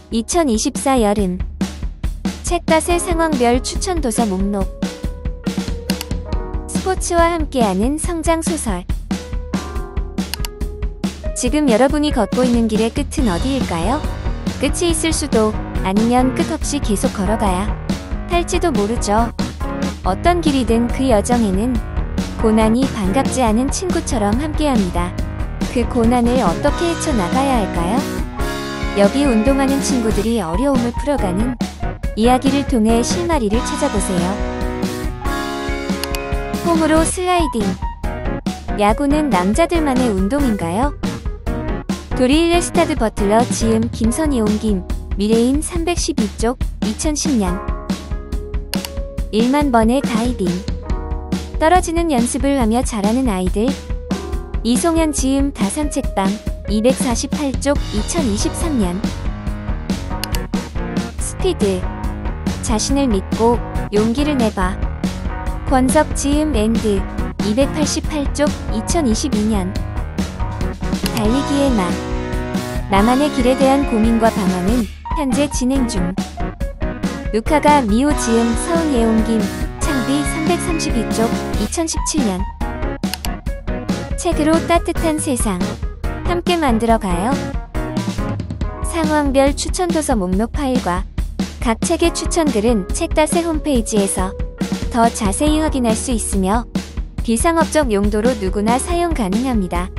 2024 여름 책닷의 상황별 추천 도서 목록. 스포츠와 함께하는 성장소설. 지금 여러분이 걷고 있는 길의 끝은 어디일까요? 끝이 있을 수도, 아니면 끝없이 계속 걸어가야 할지도 모르죠. 어떤 길이든 그 여정에는 고난이 반갑지 않은 친구처럼 함께합니다. 그 고난을 어떻게 헤쳐나가야 할까요? 여기 운동하는 친구들이 어려움을 풀어가는 이야기를 통해 실마리를 찾아보세요. 홈으로 슬라이딩. 야구는 남자들만의 운동인가요? 도리 스타드 버틀러 지음 김선희 옮김 미래인 312쪽 2010년 1만 번의 다이빙. 떨어지는 연습을 하며 자라는 아이들. 이송현 지음 다산책방 248쪽 2023년 스피드. 자신을 믿고 용기를 내봐. 권석 지음 앤드 288쪽 2022년 달리기의 맛. 나만의 길에 대한 고민과 방황은 현재 진행 중. 루카가 미호 지음 서은예 옮김 창비 332쪽 2017년 책으로 따뜻한 세상. 함께 만들어가요. 상황별 추천도서 목록 파일과 각 책의 추천글은 책닷의 홈페이지에서 더 자세히 확인할 수 있으며 비상업적 용도로 누구나 사용 가능합니다.